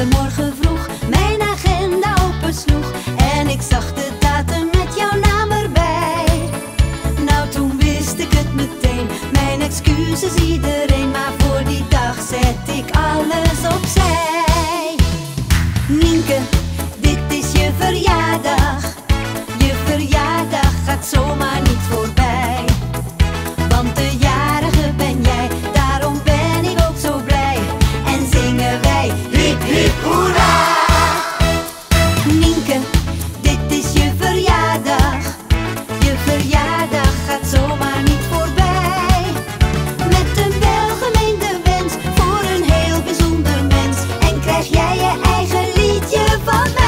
morgen vroeg mijn agenda opensloeg en ik zag de datum met jouw naam erbij. Nou, toen wist ik het meteen, mijn excuses iedereen, maar voor die dag zet ik alles opzij. Nienke, dit is je verjaardag. Je verjaardag gaat zomaar niet voorbij, want de jarige ben jij, daarom ben ik ook zo blij. En zingen wij hip hip hoera! Nienke, dit is je verjaardag. Je verjaardag gaat zomaar niet voorbij, met een welgemeende wens voor een heel bijzonder mens. En krijg jij je eigen liedje van mij.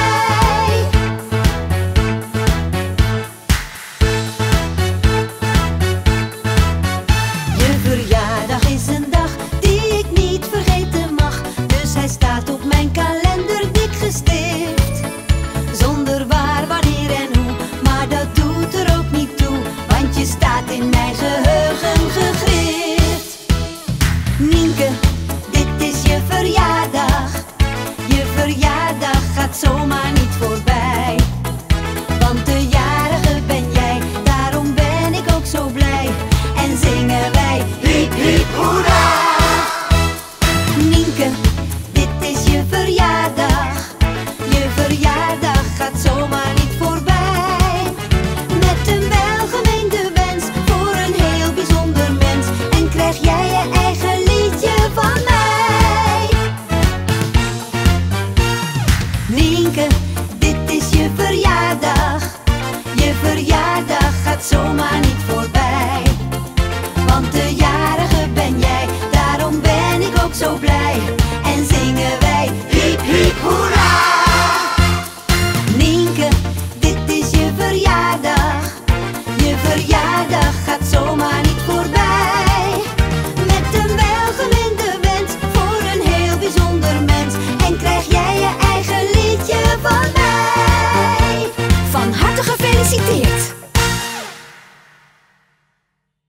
Je verjaardag is een dag die ik niet vergeten mag, dus hij staat op mijn kalender dik gestift. Zonder waar, wanneer en hoe, maar dat doet er ook niet toe, want je staat in mijn geheugen gegrift. Nienke, dit is je verjaardag. Je verjaardag gaat zomaar niet voorbij, want de jarige ben jij, daarom ben ik ook zo blij. En zingen wij hip hip hoera! Nienke, dit is je verjaardag. Je verjaardag gaat zomaar niet voorbij, met een welgemeende wens voor een heel bijzonder mens. En krijg jij je eigen liedje van mij. Nienke, dit is je verjaardag. Je verjaardag gaat zomaar niet